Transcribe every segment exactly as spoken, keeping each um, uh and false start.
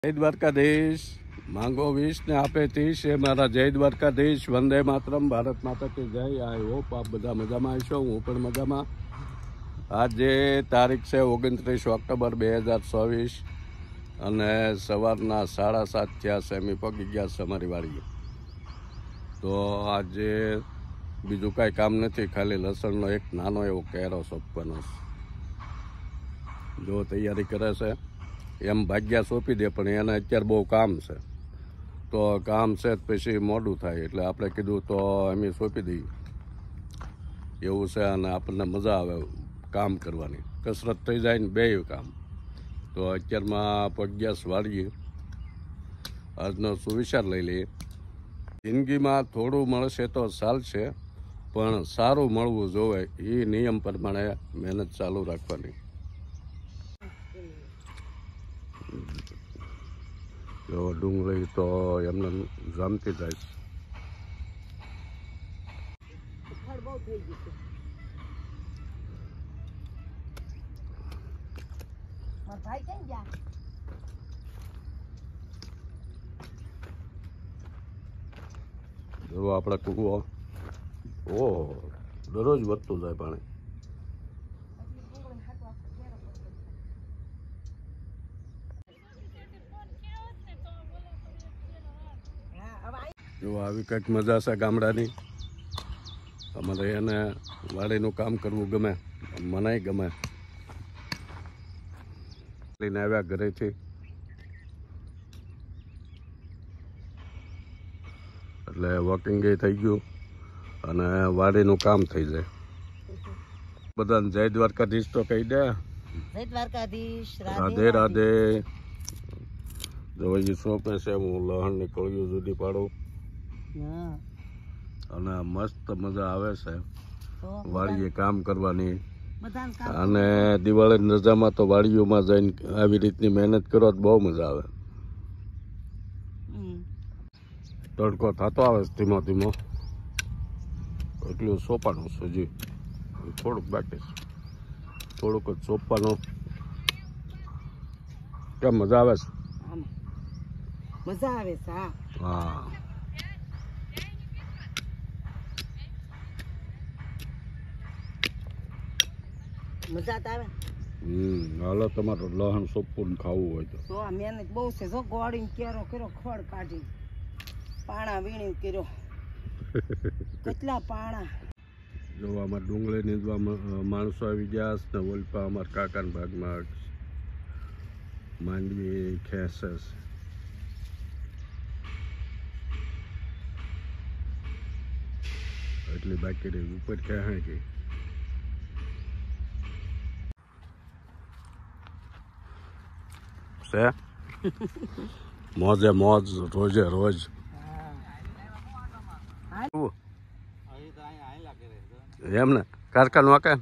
जय द्वारकाधीश मांगो वीस ने आपे तीस है मारा जय द्वारकाधीश वंदे मातरम भारत माता की जय। आई होप आप बधा मजा में आशो हूँ पण मजा में। आज तारीख से ओगणत्रीस ऑक्टोबर बे हज़ार चौवीस अने सवारना साढ़ा सात थया से अमी पगी गया अमारी वाड़ी। तो आज बीजू कांई काम नहीं, खाली लसणनो एक नानो एवो केरो सोंपવાનો जो तैयारी करे से एम भाग्या सोंपी दे पण एने अत्यारे बहु काम से। तो काम से पछी मोडું थाय एटले आपणे कीधुं तो अमे सोंपी दઈએ एवुं छे अने आपणने मजा आवे काम करवानी, कसरत थई जाय ने बेय काम। तो अत्यारमा पग्यास वाळीए આજનો સુવિચાર લઈ લઈએ। જિંદગીમાં થોડું મળશે તો ચાલશે પણ સારું મળવું જોવે એ નિયમ પ્રમાણે મહેનત ચાલુ રાખવાની। જો ડુંગળી તો એમને જામતી જાય છે। જો આપણે કૂવો ઓહો દરરોજ વધતું જાય પાણી। जो આવી કંઈક મજા છે ગામડાની। અમારે એને વાડીનું કામ કરવું ગમે, મને ગમે। લઈને આવ્યા ઘરેથી એટલે વોકિંગ એ થઈ ગયું અને વાડીનું કામ થઈ જાય। બધાને જય દ્વારકાધીશ તો કહી દે। જય દ્વારકાધીશ, રાધે રાધે। જો એ સોંપે છે હું લહણની કળીઓ જુદી પાડું અને મસ્ત મજા આવે છે વાડીએ કામ કરવાની। અને દિવાળીની રજામાં તો વાડીઓમાં જઈને આવી રીતની મહેનત કરો તો બહુ મજા આવે। તડકો થતો આવે છે ધીમો ધીમો, એટલું સોંપવાનું છે, હજી થોડુંક બાકી છે, થોડુંક જ સોંપવાનું। કેમ મજા આવે છે? મજા આવે છે। હા મજા તો આવે। હમ હાલો તમારે લહણ સોંપવું ખાવું હોય તો તો આ મહેનત બહુ છે। જો ગોળીને કેરો કર્યો, ખડ કાઢી, પાણા વીણી કર્યો, કેટલા પાણા। જો આમાં ડુંગળી નીંદવા માણસો આવી ગયા છે ને ઓલપા અમારા કાકાના ભાગમાં માંડવી ખેંચે છે। એટલી બાકી રહી, ઉપર ખેંચે ગઈ। છે મોજે મોજ, રોજે રોજ। એમ ને કારખાનું વાકે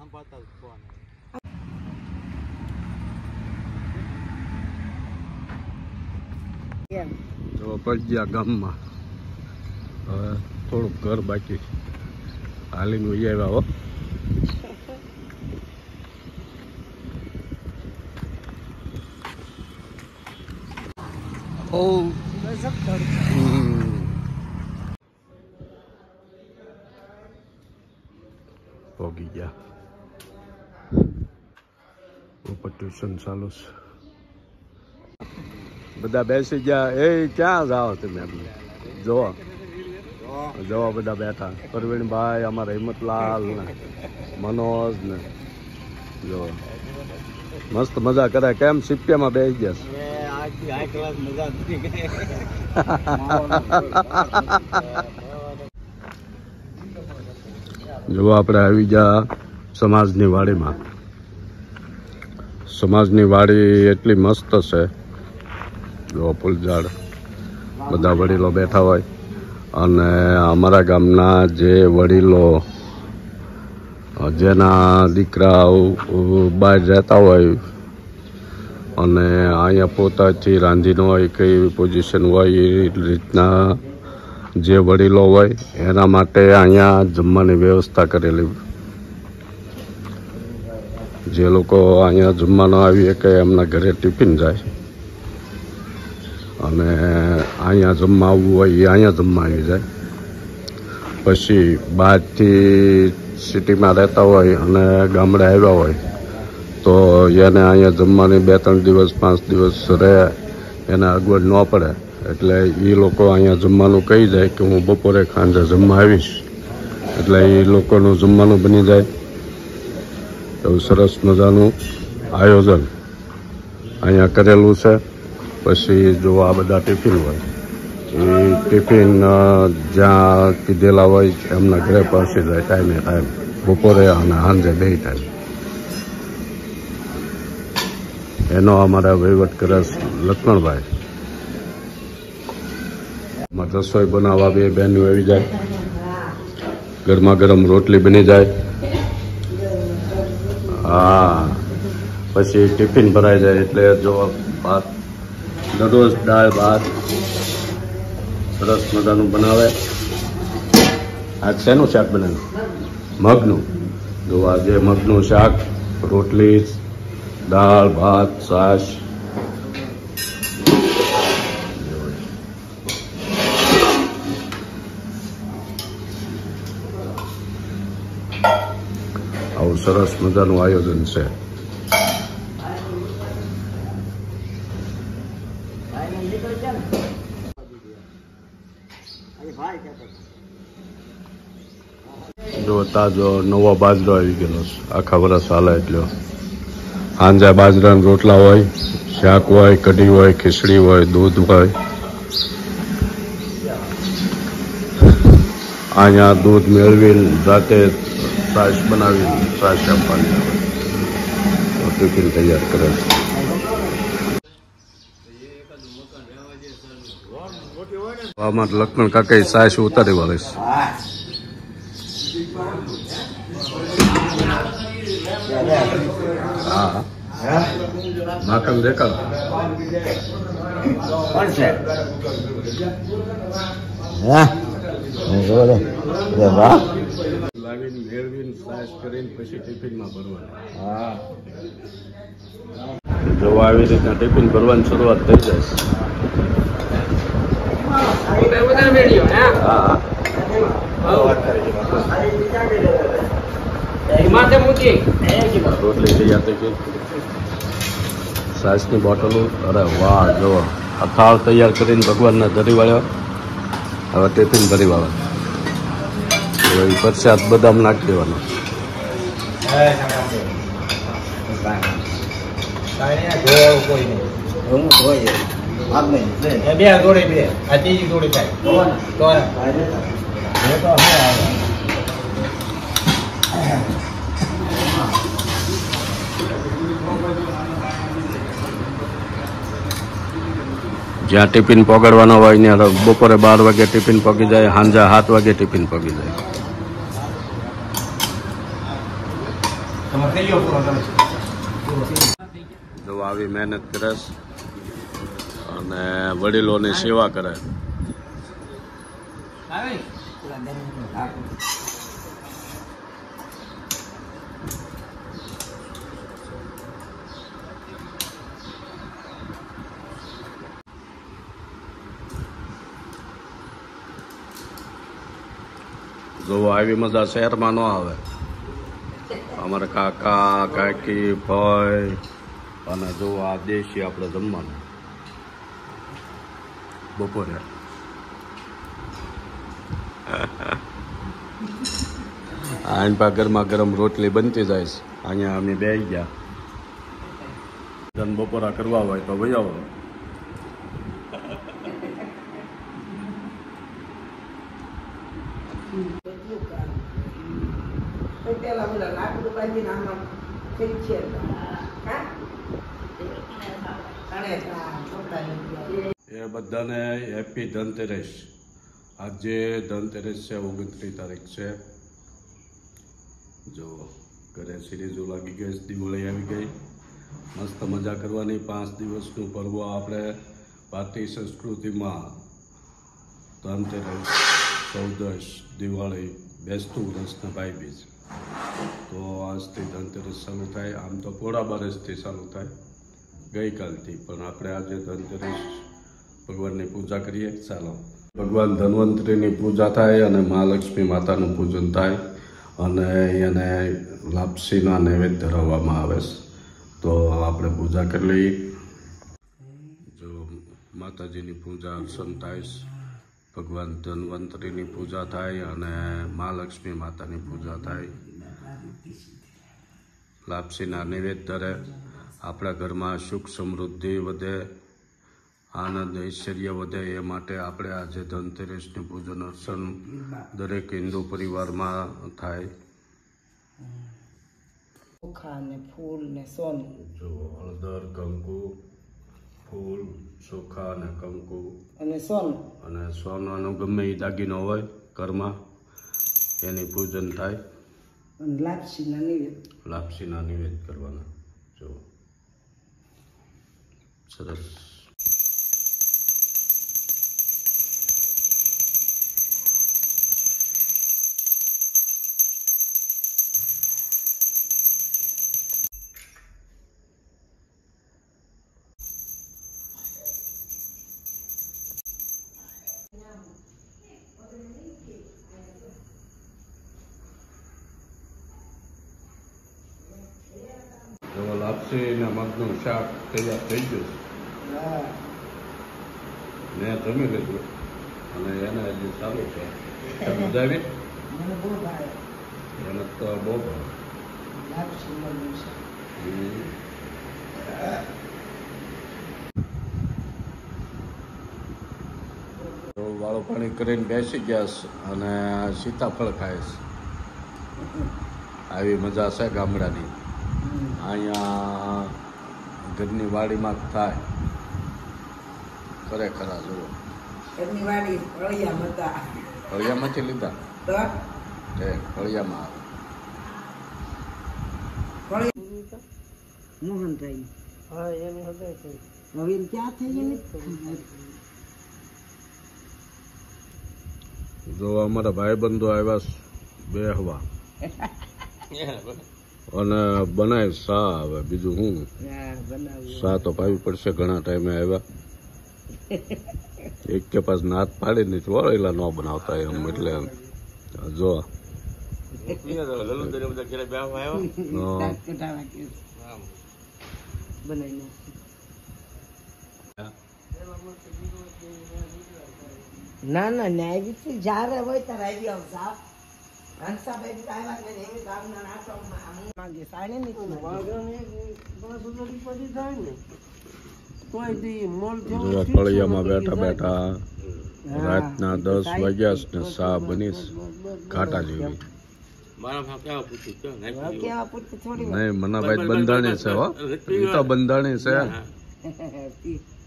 તો પગ્યા ગામમાં। હવે થોડુંક ઘર બાકી, હાલીને વહી આવ્યા હો। ઓ પોગી ગયા ઉપર ટ્યુશન ચાલુ છે। બધા બેસી ગયા। એ ક્યાં જાઓ તમે? જો જો બધા બેઠા, પ્રવીણભાઈ, અમારા હિંમતલાલ ને મનોજ ને જો મસ્ત મજા કરે। કેમ સિપિયામાં બેસી ગયા છે? જો આપણે આવી ગયા સમાજની વાડીમાં। સમાજની વાડી એટલી મસ્ત છે। જો ફૂલઝાડ, બધા વડીલો બેઠા હોય અને અમારા ગામના જે વડીલો જેના દીકરાઓ બહાર રહેતા હોય અને અહીંયા પોતાથી રાંધીનો હોય કઈ પોઝિશન હોય એ રીતના જે વડીલો હોય એના માટે અહીંયા જમવાની વ્યવસ્થા કરેલી। જે લોકો અહીંયા જમવાનો આવી કે એમના ઘરે ટિફિન જાય અને અહીંયા જમવા આવવું હોય એ અહીંયા જમવા આવી જાય. પછી બહારથી સિટીમાં રહેતા હોય અને ગામડે આવ્યા હોય તો એને અહીંયા જમવાની બે ત્રણ દિવસ પાંચ દિવસ રહે એને અગવડ ન પડે એટલે એ લોકો અહીંયા જમવાનું કહી જાય કે હું બપોરે સાંજે જમવા આવીશ એટલે એ લોકોનું જમવાનું બની જાય. એવું સરસ મજાનું આયોજન અહીંયા કરેલું છે. પછી જો આ બધા ટિફિન હોય એ ટિફિન જ્યાં કીધેલા હોય એમના ઘરે પહોંચી જાય ટાઈમે ટાઈમ બપોરે અને સાંજે બે ટાઈમ. એનો અમારા વહીવટ કરે લક્ષ્મણભાઈ. રસોઈ બનાવવા બે બહેનો આવી જાય, ગરમા ગરમ રોટલી બની જાય. હા પછી ટિફિન ભરાઈ જાય એટલે જો ભાત દરરોજ દાળ ભાત સરસ મજાનું બનાવે. આજ શેનું શાક બનાવ્યું? મગનું. જો આજે મગનું શાક, રોટલી, દાળ ભાત, છાશ. આવું સરસ મજાનું આયોજન છે. જો તાજો નવો બાજરો આવી ગયેલો છે, આખા વરસ હાલે એટલો. સાંજે બાજરાના રોટલા હોય, શાક હોય, કઢી હોય, ખીચડી હોય, દૂધ હોય. અહીંયા દૂધ મેળવીને રાતે છાશ બનાવીને છાશ આપવાની આવે. ટિફિન તૈયાર કરે છે. આમાં લક્ષ્મણ કાકા છાશ ઉતારી વાળે છે. હા માખણ દેખાડ લાવીને મેળવીને છાશ કરીને પછી ટિફિનમાં ભરવાનું. જો આવી રીતના ટિફિન ભરવાની શરૂઆત થઈ જાય. હા રોટલી તૈયાર થઈ ગઈ. છાશની બોટલો. અરે વાહ જો અથાળ તૈયાર કરીને ભગવાનને ધરી વાળ્યો. હવે ટિફિન ભરી વાળો. હવે પ્રસાદ બદામ નાખી દેવાનો. જ્યાં ટિફિન પગાડવાનો હોય ત્યાં બપોરે બાર વાગે ટિફિન પગી જાય, સાંજે સાત વાગે ટિફિન પગી જાય. જો આવી મહેનત કરે અને વડીલોની સેવા કરે. જો આવી મજા શહેરમાં ન આવે. અમારા કાકા કાકી ભાઈ અને જો આ દેશી આપણે જમવાનું બપોરે. આઈન પા ગરમા ગરમ રોટલી બનતી જાય છે. અહીંયા અમે બેસી ગયા. ધન બપોરા કરવા હોય તો ભાઈ આવો. એ બધાને હેપી ધનતેરસ. આજે ધનતેરસ છે, ઓગણત્રીસ તારીખ છે. જો ઘરે સિરીઝો લાગી ગઈ, દિવાળી આવી ગઈ. મસ્ત મજા કરવાની. પાંચ દિવસનું પર્વ આપણે ભારતીય સંસ્કૃતિમાં ધનતેરસ, ચૌદશ, દિવાળી, બેસતું વર્ષ ને ભાઈબીજ. તો આજથી ધનતેરસ ચાલુ થાય. આમ તો પોળા બારસથી ચાલુ થાય ગઈકાલથી, પણ આપણે આજે ધનતેરસ ભગવાનની પૂજા કરીએ. ચાલો, ભગવાન ધન્વંતરીની પૂજા થાય અને મહાલક્ષ્મી માતાનું પૂજન થાય અને એને લાપસીના નૈવેદ્ય ધરાવવામાં આવે છે. તો આપણે પૂજા કરી લઈએ. જો માતાજીની પૂજા અર્ચન થાય છે, ભગવાન ધન્વંતરીની પૂજા થાય અને મહાલક્ષ્મી માતાની પૂજા થાય. લાપસીના નૈવેદ્ય ધરે, આપણા ઘરમાં સુખ સમૃદ્ધિ વધે, આનંદ ઐશ્વર્ય વધે. એ માટે આપણે આજે ધનતેરસની પૂજન અર્ચન દરેક હિન્દુ પરિવારમાં થાય. ચોખા ને ફૂલ ને સોનું, જો હળદર, કંકુ, ફૂલ, ચોખા અને કંકુ અને સોનું અને સોનાનો ગમે એ દાગીનો હોય ઘરમાં એની પૂજન થાય. અને લાપસીના નિવેદ. લાપસીના નિવેદ કરવાના. જો સરસ. જો લાપસી ને મગનું શાક તૈયાર થઈ ગયું હા, છે. મેં જમી લીધું અને એને હજી ચાલુ છે. સમજાવી મને બહુ ભાવે એને તો બહુ ભાવે. લાપસી મગનું શાક. હમ. તો વાળું પાણી કરીને બેસી ગયા છે અને સીતાફળ ખાય છે. આવી મજા છે ગામડાની. અહીંયા ઘરની વાડીમાં જ થાય ખરેખર. આ જુઓ, એમની વાડી ફળિયામાં હતા. ફળિયામાંથી લીધા તો તે ફળિયામાં આવે. ફળિયા મોહનભાઈ. હા, એનું હૃદય થઈ. હવે એમ ક્યાં થઈ ગયું? જો અમારા ભાઈબંધો આવ્યા છે બે હવા અને બનાય સા. હવે બીજું હું હા, બનાવ્યું. સા તો પાવી પડશે. ઘણા ટાઈમે આવ્યા. એક કે પાસ નાત પાડી નથી વળેલા ન બનાવતા એમ. એટલે જો ના ના ન્યાય વિશે જ્યારે હોય ત્યારે આવી આવતા. હંસાભાઈ આવ્યા ને એવી ગામના નાટકમાં માંગે સાણે નીકળી ફળિયામાં બેઠા બેઠા રાતના દસ વાગ્યા છે ને સા બની ઘાટા જેવી. નહીં, મનાભાઈ બંધાણી છે. હો, એ તો બંધાણી છે.